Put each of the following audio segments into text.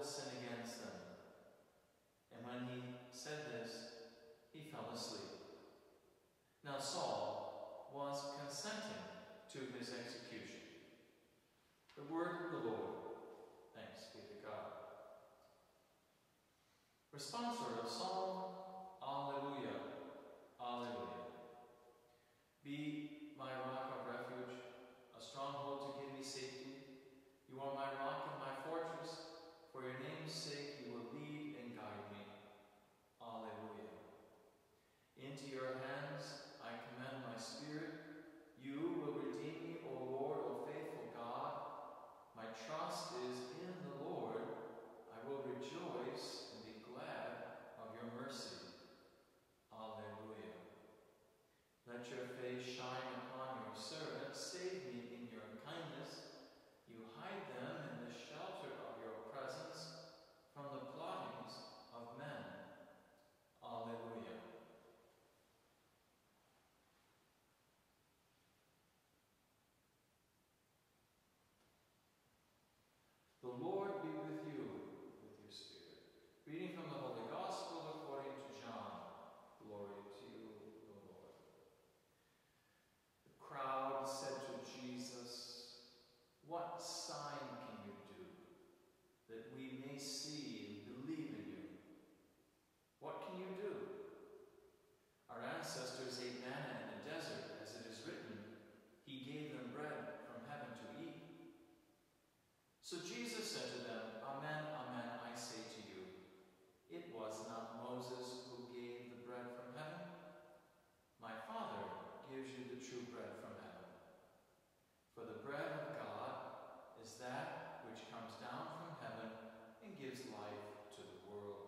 has sinned against them. And when he said this, he fell asleep. Now Saul was consenting to his execution. The word of the Lord. Thanks be to God. Responsor of Psalm, Alleluia, Alleluia. Be my rock of refuge, a stronghold to give me safety. You are my rock and my fortress. For your name's sake you will lead and guide me. Alleluia. Into your hands I commend my spirit. You will redeem me, O Lord, O faithful God. My trust is in the Lord. I will rejoice and be glad of your mercy. Alleluia. Let your face shine upon your servant. Save me in your kindness. You hide them in the shelter of your presence from the plottings of men. Alleluia. The Lord be with you, with your spirit. Reading from the Holy Gospel according to John. Glory to you, O Lord. The crowd said to Jesus, "What sign can you do, that we may see and believe in you? What can you do? Our ancestors ate manna in the desert, as it is written, He gave them bread from heaven to eat." So Jesus said to them, "Amen, amen, I say to you, it was not Moses who gave the bread from heaven. My Father gives you the true bread from heaven. For the bread of God is that which comes down from heaven and gives life to the world."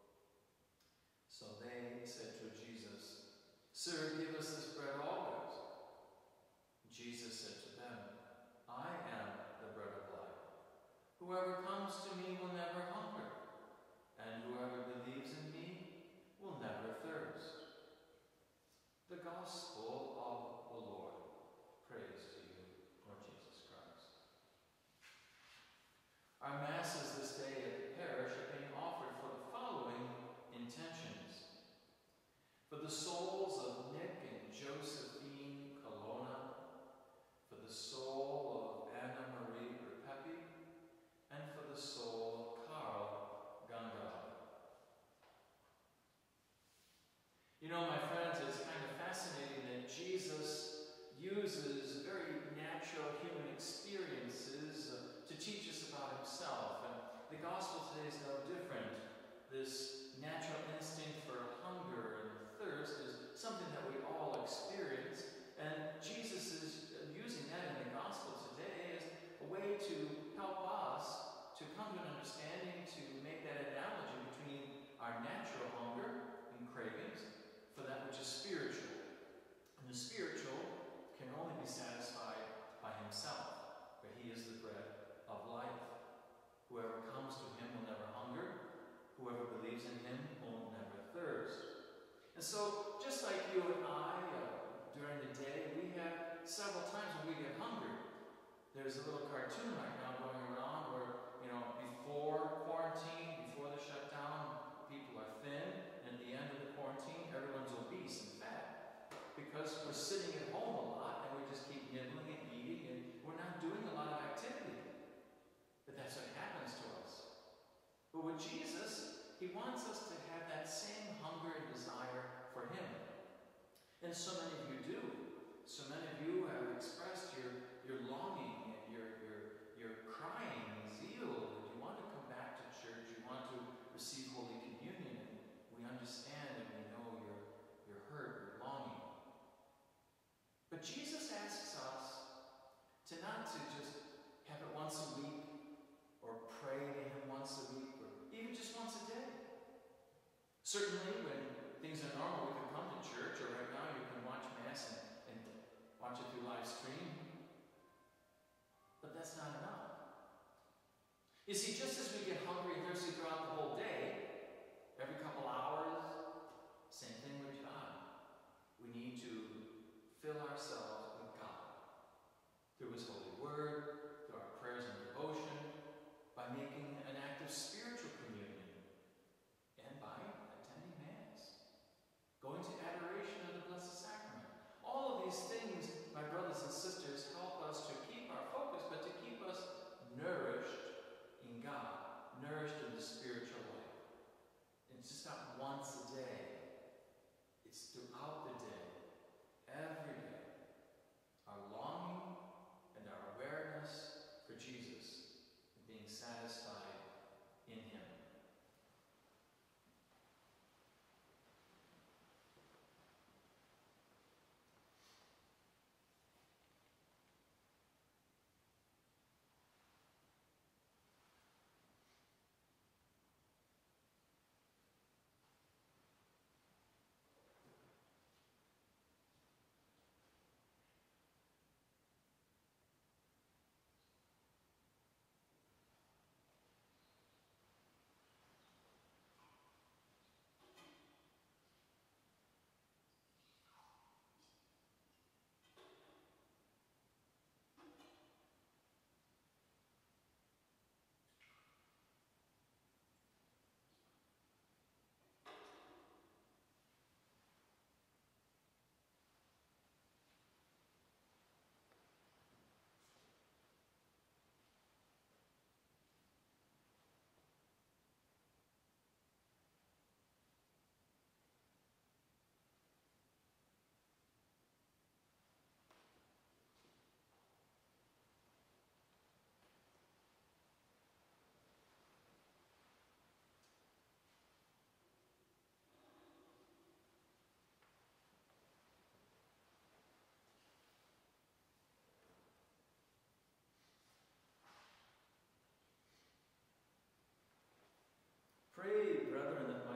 So they said to Jesus, "Sir, give us this bread always." Jesus said to them, "I am the bread of life. Whoever comes to me will never hunger, and whoever believes in me will never thirst." The Gospel of the Lord. Praise to you, Lord Jesus Christ. Our Masses this day at the parish are being offered for the following intentions. For the souls of Nick and Josephine Colonna, for the soul of Anna Marie Repepi, and for the soul of Carl Ganga. You know, my friends, it's kind of fascinating that Jesus uses very natural human experiences to teach us about himself. And the gospel today is no different. This natural instinct for hunger and thirst is something that we all experience. And Jesus is using that in the gospel today as a way to help us to come to an understanding, to make that analogy between our natural hunger and cravings for that which is spiritual. And the spiritual can only be satisfied by himself, for he is the bread of life. Whoever comes to him will never hunger. Whoever believes in him will never thirst. And so, just like you and I, during the day, we have several times when we get hungry. There's a little cartoon right now going around where, before quarantine, before the shutdown, people are thin, and at the end of the quarantine, everyone's obese and fat. Because we're sitting at home a lot, and we just keep nibbling and eating, and we're not doing a lot of activity. But that's what happens to us. But with Jesus, he wants us to have that same hunger and desire for him. And so many of you do. So many of you have expressed your longing and your crying and zeal that you want to come back to church, you want to receive Holy Communion, and we understand and we know your hurt, your longing. But Jesus asks us to not to just have it once a week, or pray to him once a week, or even just once a day. Certainly, when things are normal, we can come to church, or right now you can watch Mass and watch it through live stream. But that's not enough. You see, just as we get hungry and thirsty throughout the whole day, every couple hours, same thing with God. We need to fill ourselves with God through his holy word, through our prayers and devotion, by making an act of spiritual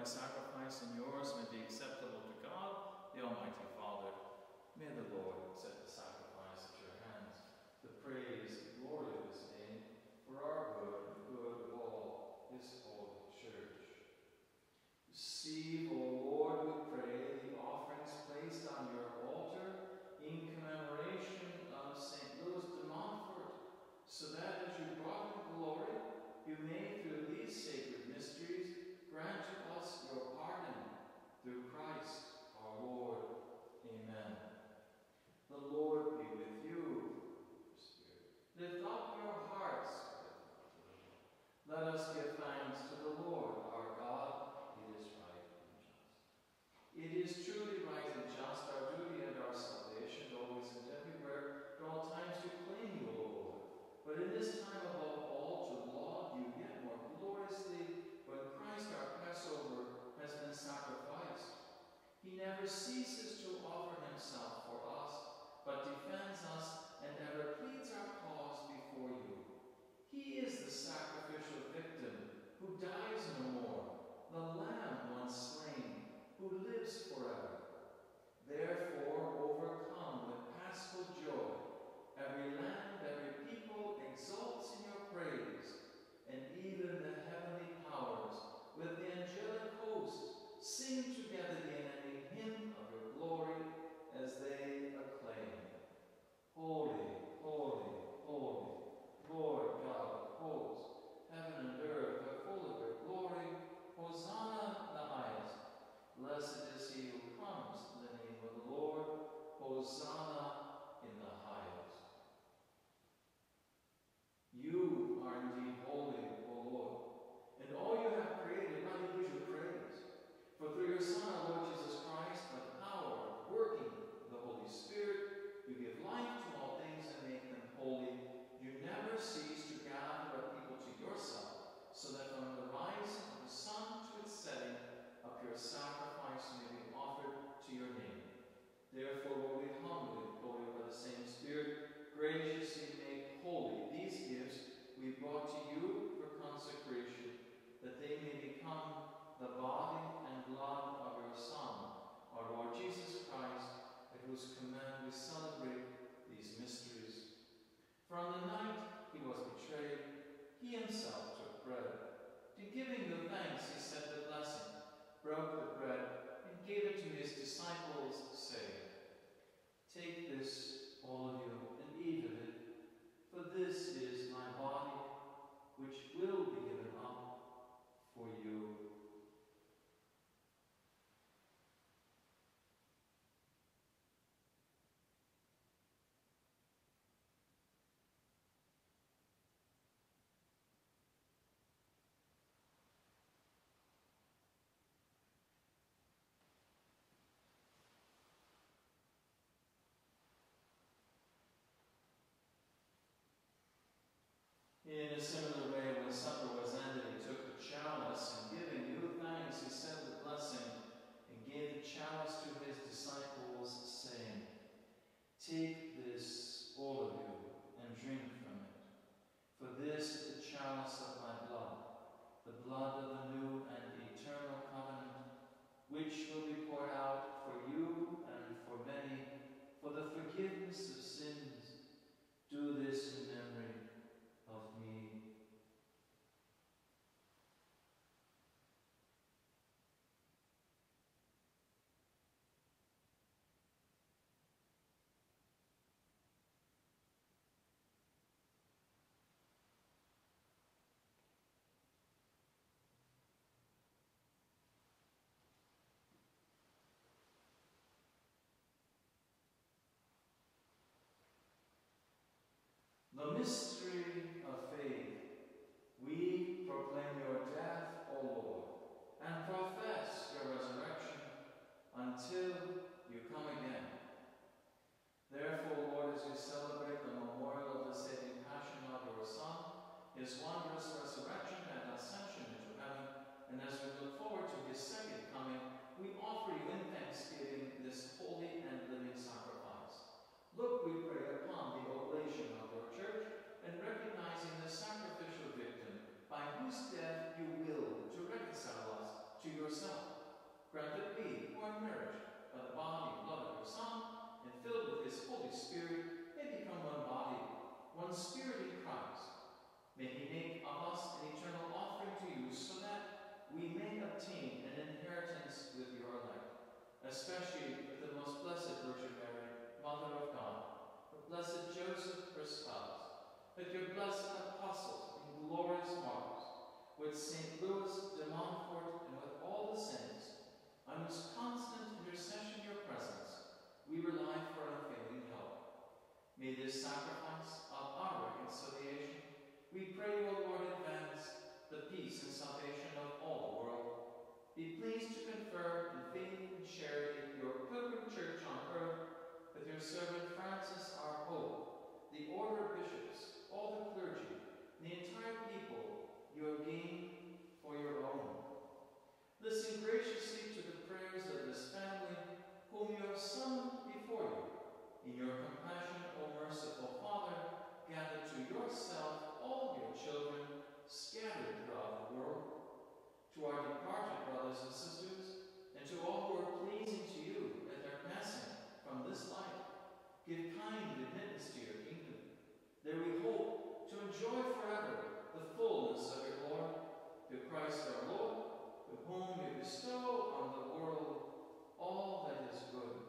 sacrifice and yours may be acceptable to God, the Almighty Father. May the Lord accept the sacrifice at your hands, the praise and glory of his name, for our good and the good of all his holy church. Receive, O Lord, we pray, the offerings placed on your altar in commemoration of St. Louis de Montfort, so that as you brought him glory, you may through these sacred mysteries grant to us your pardon, through Christ our Lord. Amen. The Lord be with you. Lift up your hearts. Let us give thanks to the Lord our God. It is right and just. It is truly right and just, our duty and our salvation, always and everywhere, at all times to claim you, O Lord. But in this time above all, to laud you yet more gloriously, when Christ our Passover has been sacrificed. He never ceases to offer himself for us, but defends us and ever pleads our cause before you. He is the sacrificial victim who dies no more, the Lamb once slain, who lives forever. Therefore, overcome with paschal joy, every land, every people exults in your praise, and even the heavenly powers, with the angelic host, sing together the unending hymn of your glory as they acclaim. Holy, holy, holy, Lord God of hosts, heaven and earth are full of your glory. Hosanna in the highest. Blessed is he who comes in the name of the Lord. Hosanna in the highest. You are indeed holy, O Lord, and all you have created rightly gives you praise. For through your Son, our Lord Jesus Christ, by the power working of the Holy Spirit, you give life to all things and make them holy. You never cease to gather a people to yourself, so that from the rising of the sun to its setting, a pure sacrifice may be offered to your name. Therefore will we humbly implore you by the same Spirit, graciously make holy these gifts we brought to you for consecration, that they may become the body and blood of your Son, our Lord Jesus Christ, at whose command we celebrate these mysteries. For on the night he was betrayed, he himself took bread. And giving you thanks, he said the blessing, broke the bread, and gave it to his disciples, saying, "Take this, all of you, and eat of it, for this is my body, which will be given up for you." In a similar way, when supper was ended, he took the chalice, and giving you thanks, he said the blessing, and gave the chalice to his disciples, saying, "Take this, all of you, and drink from it. For this is the chalice of my blood, the blood of the new and eternal covenant, which will be poured out for you and for many, for the forgiveness of sins. Do this in memory of me." The mystery with St. Louis de Montfort and with all the saints, on whose constant intercession your presence we rely for unfailing help. May this sacrifice of our reconciliation, we pray, O Lord, advance the peace and salvation of all the world. Be pleased to confer in faith and charity your pilgrim church on earth, with your servant Francis, our Pope, the order of bishops, all the clergy, and the entire people you have gained for your own. Listen graciously to the prayers of this family, whom you have summoned before you. In your compassion, O merciful Father, gather to yourself all your children scattered throughout the world. To our departed brothers and sisters, and to all who are pleasing to you at their passing from this life, give kind admittance to your kingdom. There we hope to enjoy forever the fullness of your glory. Through Christ our Lord, with whom you bestow on the world all that is good.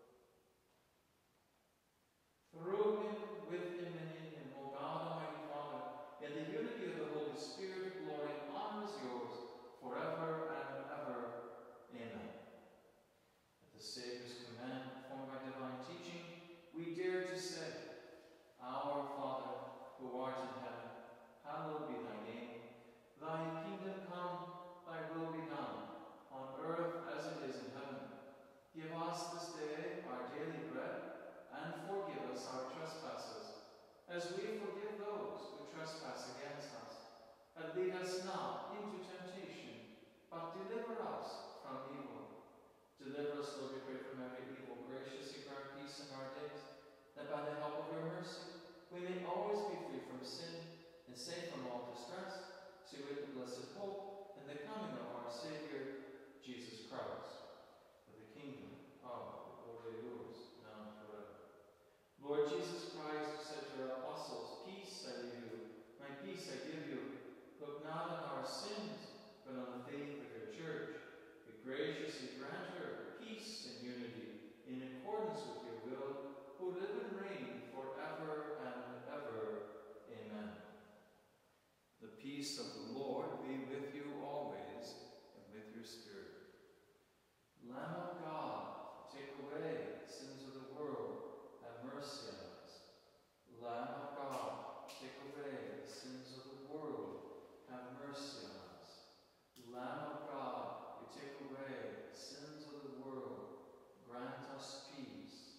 Through him, with him, and in him, O God, Almighty Father, in the unity of the Holy Spirit, glory and honor is yours, forever and ever. Amen. At the Savior's command, formed by divine teaching, we dare to say, Our Father, who art in heaven, hallowed be thy name. Thy kingdom come, thy will be done, on earth as it is in heaven. Give us this day our daily bread, and forgive us our trespasses, as we forgive those who trespass against us. And lead us not into temptation, but deliver us from evil. Deliver us, Lord, we pray, from every evil. Graciously grant peace in our days, that by the help of your mercy we may always be free from sin and safe from all distress, so with the blessed hope and the coming of our Savior, Jesus Christ. For the kingdom, power, and glory are yours, now and forever. Lord Jesus Christ, who said to your apostles, Peace I leave you, my peace I give you. Look not on our sins, but on the faith of your church. We graciously grant her peace and unity, in accordance with your will, who live and reign forever and ever. Amen. The peace of the Lord be with you always, and with your spirit. Lamb of God, take away the sins of the world, have mercy on us. Lamb of God, take away the sins of the world, have mercy on us. Lamb of God, you take away the sins of the world, grant us peace.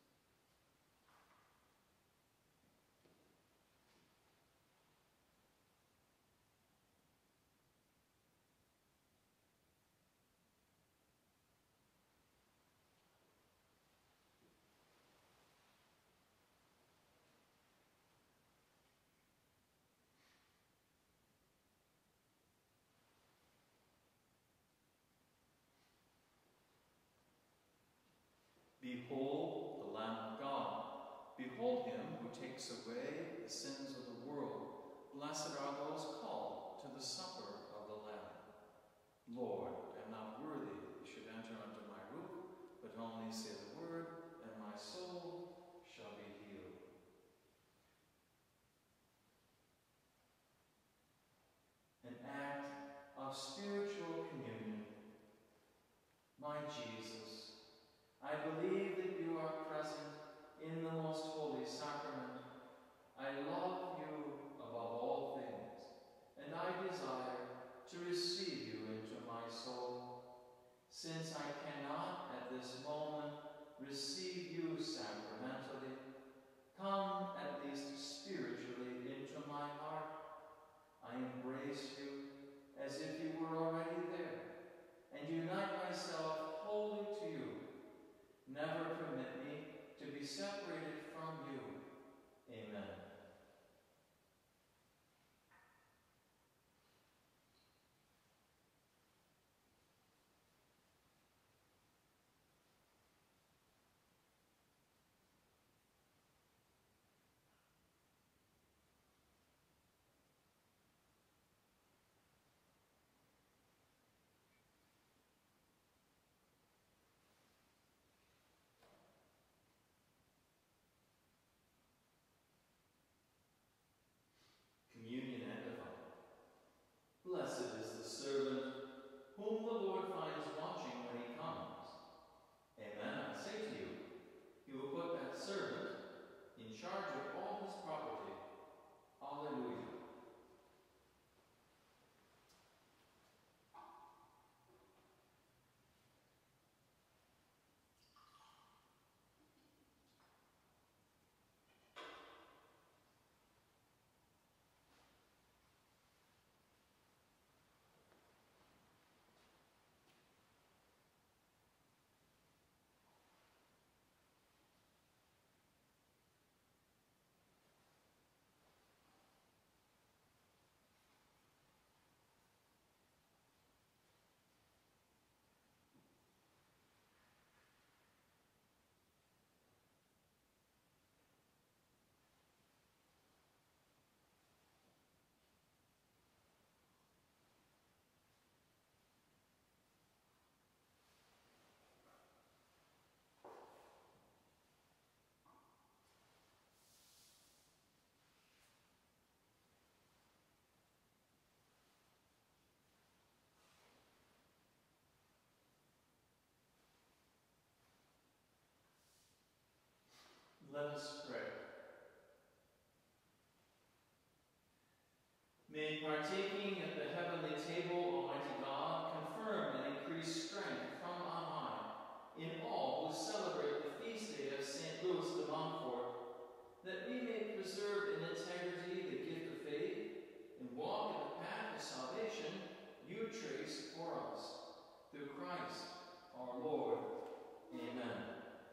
Behold the Lamb of God. Behold him who takes away the sins of the world. Blessed are those called to the supper of the Lamb. Lord, I am not worthy that you should enter under my roof, but only say the word, and my soul shall be healed. An act of spiritual communion. My Jesus, I believe that you are present in the most holy sacrament. I love you Let us pray. May partaking at the heavenly table, Almighty God, confirm and increase strength from on high in all who celebrate the feast day of St. Louis de Montfort, that we may preserve in integrity the gift of faith and walk in the path of salvation you traced for us. Through Christ our Lord. Amen.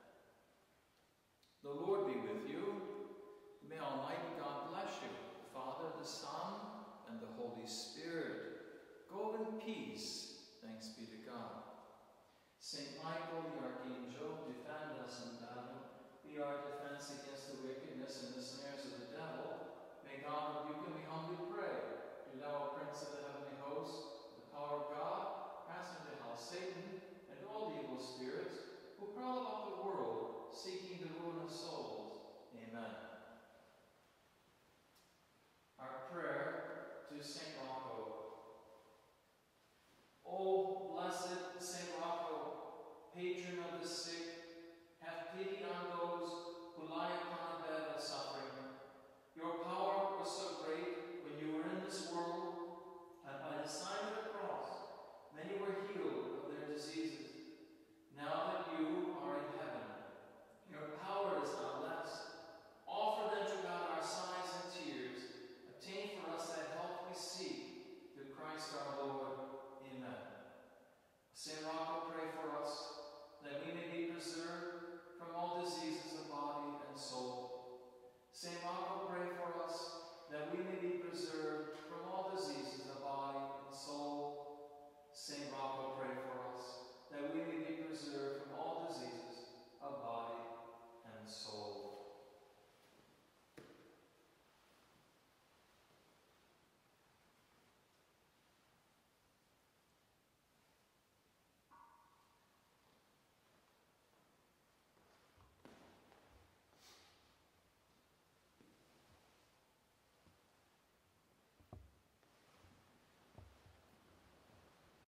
The Lord be with you. May Almighty God bless you, the Father, the Son, and the Holy Spirit. Go in peace. Thanks be to God. Saint Michael, the Archangel, defend us in battle. Be our defense against the wickedness and the snares of the devil. May God rebuke him, we humbly pray. Do thou, O Prince of the heavenly host, with the power of God, cast into hell Satan and all the evil spirits who prowl about the world, seeking the ruin of souls. Amen. Our prayer to Saint